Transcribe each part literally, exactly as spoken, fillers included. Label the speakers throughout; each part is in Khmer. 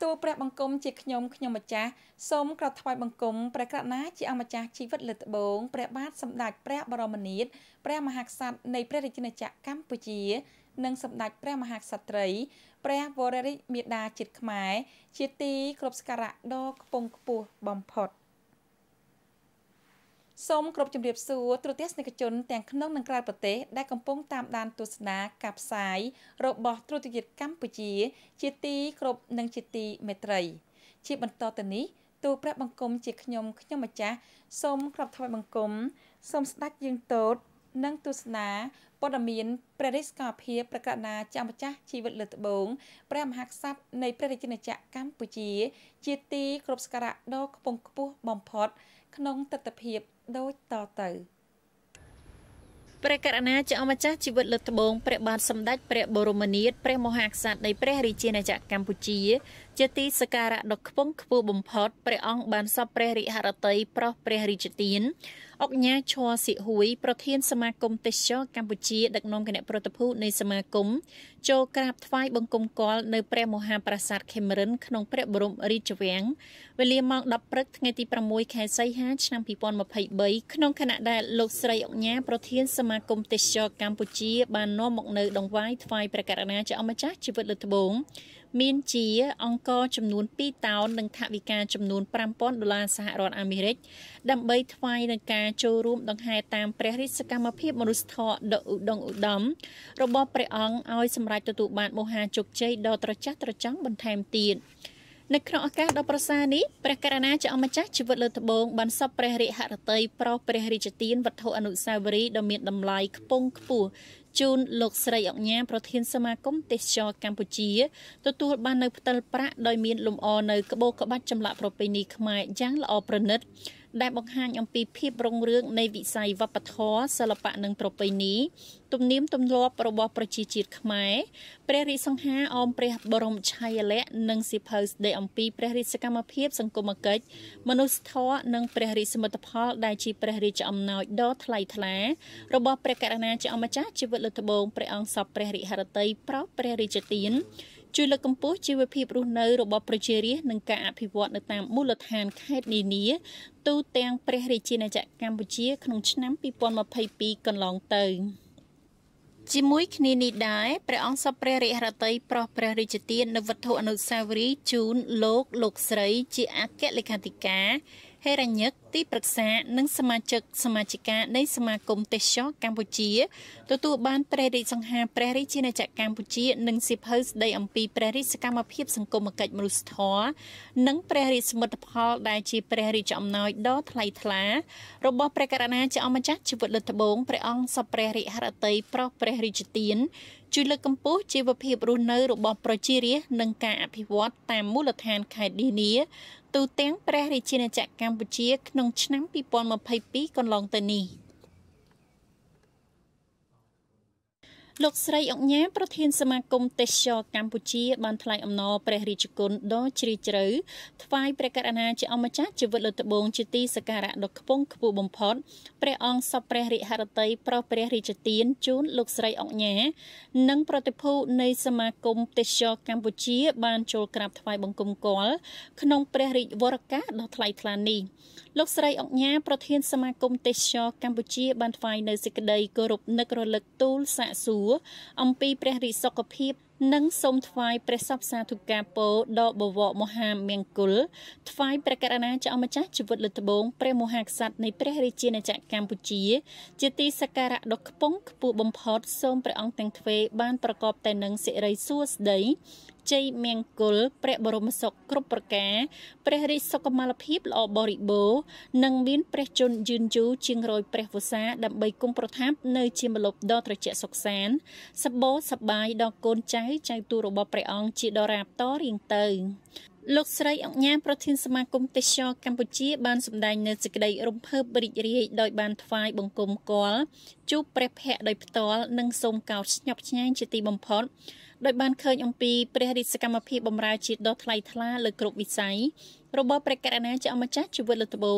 Speaker 1: ទូព្រះបង្គំជាខ្ញុំខ្ញុំម្ចាស់សូមក្រោកថ្វាយបង្គំព្រះករុណាជាអម្ចាស់ជីវិតលើត្បូងព្រះបាទសម្ដេចព្រះបរមនាថព្រះមហាក្សត្រនៃព្រះរាជាណាចក្រកម្ពុជានិងសម្ដេចព្រះមហាក្សត្រីព្រះវររាជមាតាជាតិខ្មែរជាទីគោរពសក្ការៈដ៏ខ្ពង់ខ្ពស់បំផុតសូមគ្រប់ជម្រាបសួរទូរទស្សនិកជនទាំងក្នុងនិងក្រៅប្រទេសដែលកំពុងតាមដានទស្សនាការផ្សាយរបស់ទូរទស្សន៍កម្ពុជាជាទីគោរពនិងជាទីមេត្រីជាបន្តទៅនេះទូព្រះបង្គំជាខ្ញុំខ្ញុំម្ចាស់សូមក្រាបថ្វាយបង្គំសូមស្ដេចយើងទតនិងទស្សនាព័ត៌មានព្រះរាជការភាពប្រកាសណាជាម្ចាស់ជីវិតលើត្បូងព្រះមហាក្សត្រនៃព្រះរាជាណាចក្រកម្ពុជាជាទីគោរពសក្ការៈដ៏ខ្ពង់ខ្ពស់បំផុតក្នុងទស្សនវិជ្ជាដូចតទៅព្រះករុណាជាអម្ចាស់ជីវិតលើត្បូងព្រះបាទសម្ដេចព្រះបរមនាថព្រះមហាក្សត្រនៃព្រះរាជាណាចក្រកម្ពុជាជាទីសក្ការៈដ៏ខ្ពង់ខ្ពស់បំផុតព្រះអង្គបានសពព្រះរិហរតីប្រោះព្រះរាជទានអុកញ៉ាឈ័រសិហួយប្រធានសមាគមទេសចរកម្ពុជាដឹកនាំគណៈប្រតិភូនៃសមាគមចូលក្រាបថ្វាយបង្គំគាល់នៅព្រះមហាប្រាសាទខេមរិនក្នុងព្រះបរមរាជវាំងវេលាម៉ោងដប់ព្រឹកថ្ងៃទីប្រាំមួយខែសីហាឆ្នាំពីរពាន់ម្ភៃបីក្នុងខណៈដែលលោកស្រីអុកញ៉ាប្រធានសមាគមទេសចរកម្ពុជាបាននាំមកនៅដង្វាយថ្វាយព្រះករុណាជាអម្ចាស់ជីវិតលើត្បូងមានជាអង្គចំនួនពីរតោននិងថវិកាចំនួនប្រាំពាន់ដុល្លារសហរដ្ឋអាមេរិកដើម្បីថ្វាយនឹងការចូលរួមដង្ហែតាមព្រះរាជសកម្មភាពមនុស្សធម៌ដ៏ឧត្តមឧត្តមរបស់ព្រះអង្គឲ្យសម្រេចទទួលបានមហាជោគជ័យដ៏ត្រចះត្រចង់បន្ថែមទៀតនៅក្នុងឱកាសដ៏ប្រសើរនេះព្រះករុណាជាអម្ចាស់ជីវិតលើត្បូងបានសពព្រះរិហរតីប្រោសព្រះរាជទានវត្ថុអនុស្សាវរីយ៍ដ៏មានតម្លៃខ្ពង់ខ្ពស់ជូនលោកស្រីអុកញ៉ាប្រធានសមាគមទេសចរកម្ពុជាទទួលបាននៅផ្តិលប្រាក់ដោយមានលំអនៅក្បូរក្បាច់ចម្លាក់ប្រពៃណីខ្មែរយ៉ាងល្អប្រណិតដែលបង្ហាញអំពីភាពរុងរឿងនៃវិស័យវប្បធម៌សិល្បៈនិងប្រពៃណីទំនៀមទម្លាប់របស់ប្រជាជាតិខ្មែរព្រះរាជសង្ហាអមព្រះបរមឆាយាល័ក្ខណ៍និងសៀវភៅស្ដីអំពីព្រះរាជសកម្មភាពសង្គមគិច្ចមនុស្សធម៌និងព្រះរាជសមិទ្ធផលដែលជាព្រះរាជអំណោយដ៏ថ្លៃថ្លារបស់ព្រះករុណាជាអម្ចាស់ជីវិតលើត្បូងព្រះអង្គសពព្រះរិហរតីប្រោសព្រះរាជទានជួយលើកកម្ពស់ជីវភាពរស់នៅរបស់ប្រជារាស្ត្រនិងការអភិវឌ្ឍនៅតាមមូលដ្ឋានខេត្តនានាទូទាំងព្រះរាជាណាចក្រកម្ពុជាក្នុងឆ្នាំពីរពាន់ម្ភៃពីរកន្លងទៅជាមួយគ្នានេះដែរព្រះអង្គសពព្រះរិហរតីប្រោសព្រះរាជទាននៅវត្ថុអនុស្សាវរីយ៍ជូនលោកលោកស្រីជាអគ្គលេខាធិការហេរញ្ញិកទីប្រឹក្សានិងសមាជិកសមាជិកានៃសមាគមទេសចរកម្ពុជាទទួលបានព្រះរាជសង្ហាព្រះរាជាណាចក្រកម្ពុជានិងសៀវភៅស្ដីអំពីព្រះរាជសកម្មភាពសង្គមគិច្ចមនុស្សធម៌និងព្រះរាជសមិទ្ធផលដែលជាព្រះរាជអំណោយដ៏ថ្លៃថ្លារបស់ព្រះករុណាជាអម្ចាស់ជីវិតលើត្បូងព្រះអង្គសពព្រះរិហរតីប្រោសព្រះរាជទានជួយលើកកម្ពស់ជីវភាពរស់នៅរបស់ប្រជារាស្ត្រនិងការអភិវឌ្ឍតាមមូលដ្ឋានខេត្តនានាទូទាំងព្រះរាជាណាចក្រកម្ពុជាក្នុងឆ្នាំពីរពាន់ម្ភៃពីរកន្លងទៅនេះលោកស្រីអុកញ៉ាប្រធានសមាគមទេសចរកម្ពុជាបានថ្លែងអំណរព្រះរាជគុណដ៏ជ្រាលជ្រៅថ្វាយព្រះករុណាជាអម្ចាស់ជីវិតលើត្បូងជាទីសក្ការៈដ៏ខ្ពង់ខ្ពស់បំផុតព្រះអង្គសពព្រះរិហរតីប្រោសព្រះរាជទានជូនលោកស្រីអុកញ៉ានិងប្រតិភូនៃសមាគមទេសចរកម្ពុជាបានចូលក្រាបថ្វាយបង្គំគាល់ក្នុងព្រះរាជវរកាសដ៏ថ្លៃថ្លានេះលោកស្រីអុកញ៉ាប្រធានសមាគមទេសចរកម្ពុជាបានថ្វាយនៅសេចក្តីគោរពនឹករលឹកទូលសាកសួរអំពីព្រះរាជសុខភាពនិងសូមថ្វាយព្រះសពសាធុការពរដល់បវរមហាមង្គលថ្វាយព្រះករុណាជាអម្ចាស់ជីវិតលើត្បូងព្រះមហាក្សត្រនៃព្រះរាជាណាចក្រកម្ពុជាជាទីសក្ការៈដ៏ខ្ពង់ខ្ពស់បំផុតសូមព្រះអង្គទាំងទ្វេបានប្រកបតែនឹងសិរីសួស្តីជ័យមង្គលព្រះបរមសុខគ្រប់ប្រការព្រះរាជសុខុមាលភាពល្អបរិបូរណ៍និងមានព្រះជន្មយឺនយូរជាងរយព្រះវស្សាដើម្បីគង់ប្រថាប់នៅជាម្លប់ដ៏ត្រជាក់សុខសាន្តសប្បូរសប្បាយដល់កូនចៅចៅទូរបស់ព្រះអង្គជាដរាបតរៀងទៅលោកស្រីអុកញ៉ាប្រធានសមាគមទេសចរកម្ពុជាបានសម្ដែងនៅសេចក្តីរំភើបរីករាយដោយបានថ្វាយបង្គំគាល់ជួបព្រះភ័ក្ត្រដោយផ្ទាល់និងសូមកោតស្ញប់ស្ញែងជាទីបំផុតដោយបានឃើញអំពីព្រះរាជសកម្មភាពបម្រើជាតិដ៏ថ្លៃថ្លាលើគ្រប់វិស័យរបស់ព្រះករុណាជាអម្ចាស់ជីវិតលើត្បូង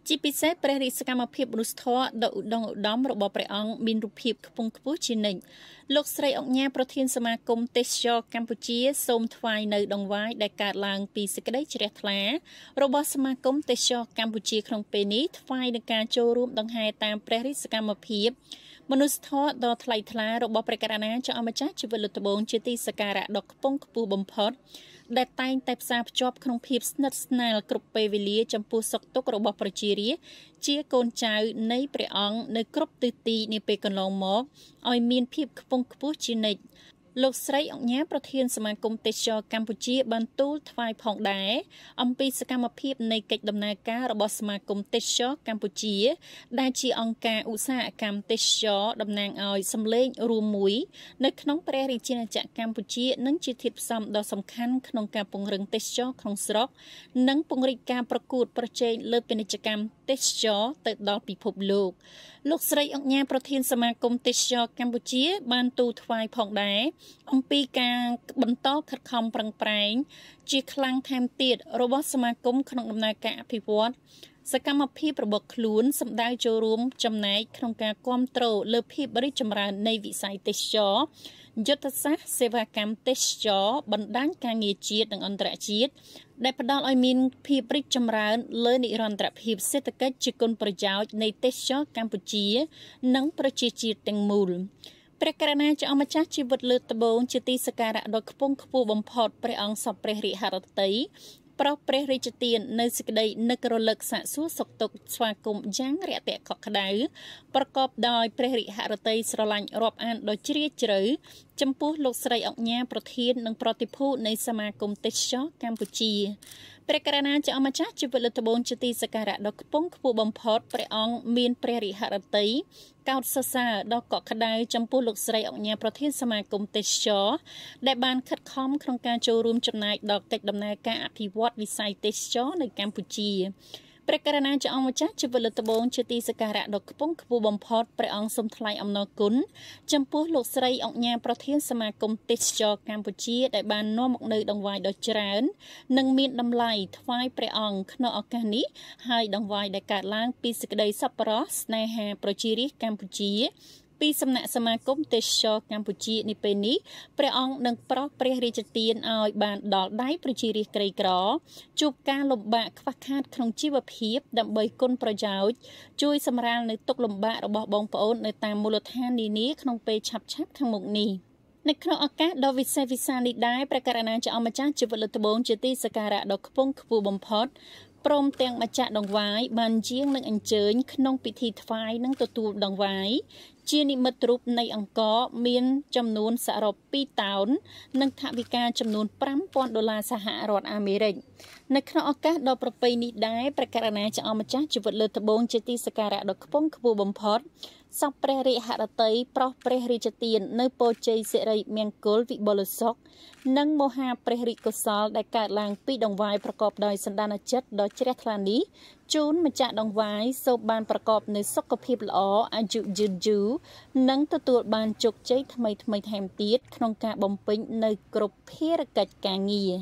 Speaker 1: จีพิเศษประริษกรรมภิบรุสทอดอุดงอุดมระบบประองมินรูภิบขปงขปุชินิโลกสไลออกแง่ประเทศสมาคมเตชอกัมพูชีสมทวายในดงไว้ได้การลางปีสกได้เฉลี่ยทลาระบบสมาคมเตชอกัมพูชีครองเปนี้ทวายในการโจรูปดงไฮตามประริษกรรมภิบมนุษย์ทอดดอทไลทลาระบบประการนาจะเอามาจากชีวิตลุตบงจิติสการะดอกปงขปูบมพอดได้แต่งแต่สาบจอบขนมพิบสนัดสนลกรุบเปวิลีจำปูสกตกระบบประจีรีเจียโกนใจในประองในกรุบตืตีในเปกันลองมอกออยมีนพิบขปงขปูจีนิโลกไซออกแง่ประเทศสมาคมเตชอกัมพูชีบรรทุทวายผ่องได้อมปีสกรรมพิบในกิจดำเนินการระบบสมาคมเตชอกัมพูชีได้ชีองการอุตสาหกรรมเตชอดำเนินเอาสำเร็จรวมมุยในขนมแปรริจินจากกัมพูชีนั่งจิตทิพย์ซ้ำดอกสำคัญขนมการปงเริงเตชอของสระนั่งปงริการประกวดประเจนเลิศเป็นกิจกรรมเตชอเติร์ดอปีพบโลกโลกไซออกแง่ประเทศสมาคมเตชอกัมพูชีบรรทุทวายผ่องได้องปีการบรรทอขัดคำปรังแปลงจีคลังแทมเตียดระบบสมาคมขนมดำเนินการอภิวัตสกรรมพิประบบคลุนสำได้โจรวมจำนายขนมการความโตเลือพิบริจมราในวิสัยเตชอยุทธศาสตร์เสวากรรมเตชอบรรดาการเงียจีดดังอันตรจีดได้ประดานอมินพิบริจมราเลนิรันตรพิบเศรษฐกิจจิกลประยาวในเตชอกัมพูชีนังประจีจีดแตงมูลประการนาจะเอามาจากชีวิตเลือดตะโบงจิติสการะดอกพงขปูบมพอดประองสับประริหารติเพราะประริจเตียนในสกได้นักรลักษะสู้สกตกสวากรมยังเรียเตะขอกขดาประกอบโดยประริหารติสระลังรอบอันโดยเฉียดเฉยจำพูโลกสไลออกแง่ประเทศนังปฏิพูในสมาคมเตชอกัมพูชีประการนาจะเอามาจากชีวิตเลือดตะโบงจิติสการะดอกพงขปูบมพอดประองมีนประริหารติกาวซาซาดอกเกาะขดายจำปูลูกสไลออกแง่ประเทศสมาคมเตชอได้บานคัดค้อมโครงการโจรวมจำนายดอกเต็กดำเนินการอภิวัตวิสัยเตชอในกัมพูชีประการนาจะเอามาจากชีวิตตะโบงจิติสการะดอกปงขปูบมพอดประองสมทลายอำนกุลจำปูลูกสไลออกแง่ประเทศสมาคมเตชอกัมพูชีได้บานน้อมออกเนยดังวายดอกจราน์นังมีดดำไหลทวายประองขณะออกการนี้ให้ดังวายได้การล้างปีสกได้สับปะรสในแห่ประจีริกัมพูชีปีสำนักสมาคมเตชอกัมพูชีในปีนี้ประองนังเพราะประริจเตียนเอาบานดอกได้ประจีริไกรกรอจูบการลมบะควักคาดขนมชีวพีบดับใบก้นประยาวช่วยสำราญในตกลมบะระบบบองปอนในตามมูลฐานนี้นี้ขนมเปชับชับทั้งหมดนี้ในขณะอากาศดอวิเซวิซานิได้ประการนาจะเอามาจากจิวลตบงจิติสการะดอกพงขปูบมพอดพร้อมเตียงมาจากดองไว้บานเจียงนังอันเจิญขนมพิธีทวายนังตัวตูดองไว้เจียนิมตรุปในอังกอร์มีนจำนวนสารบปีตาวน์นังทวิการจำนวนปรัมปอนดอลลาร์สหรัฐอเมริกในขณะอากาศดอกประเพณีได้ประการนาจะเอามาจากจิวลตบงจิติสการะดอกพงขปูบมพอดสับประริหารติเพราะประริจเตียนในโปเจเสรีเมียงโกลวิบลซอกนังโมหาประริกสอลได้การลางปีดองไว้ประกอบโดยสันดานจัดโดยเจริญทลานี้จูนมาจากดองไว้โซบานประกอบในสกปรกล้ออายุยืนจูนังตัวบานจุกใจทำไมทำไมแถมตีดขนมกาบอมปิ้งในกรุบเพื่อกิจการเงีย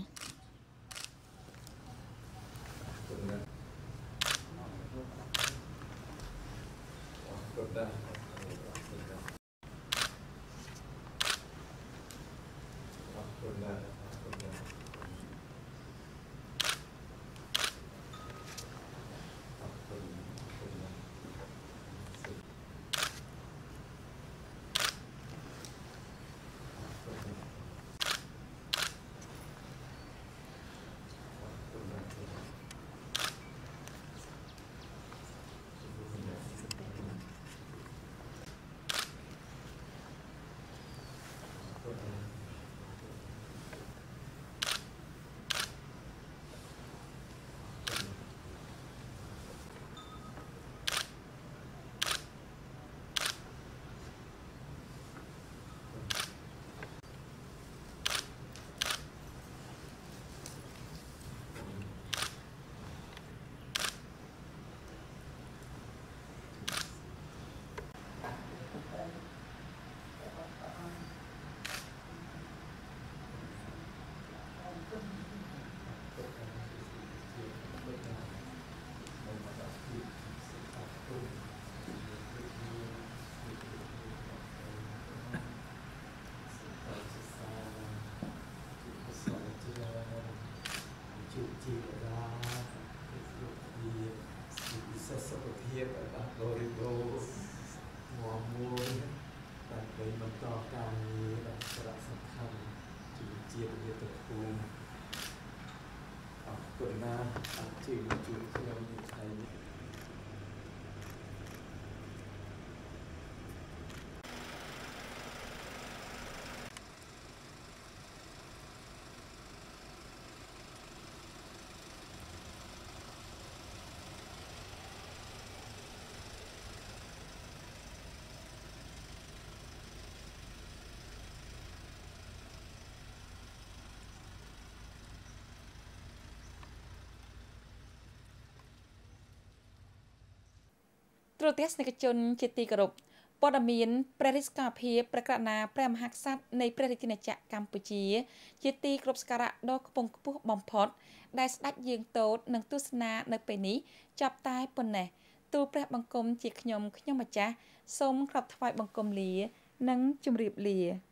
Speaker 2: ต่อการนี้แบบสระสำคัญจีเจียนเยตภูมิกดน้ำอัดจืดจุดที่เรามีใช้
Speaker 3: ตรวจเทสในกระจนจิตติกรบปอดมีนประริสกาเพียประกาศนาพระมหากษัตริย์ในประเทศจักรกัมพูชีจิตติกรบสการะดอกปงกุบอมพอดได้สดัดยืงโตดนังตุสนาในปีนี้จับตายปนเนตูพระบังกรมจิกยมขยมจ้าสมครับถวายบังกรมเลียนังจุมรีบเลีย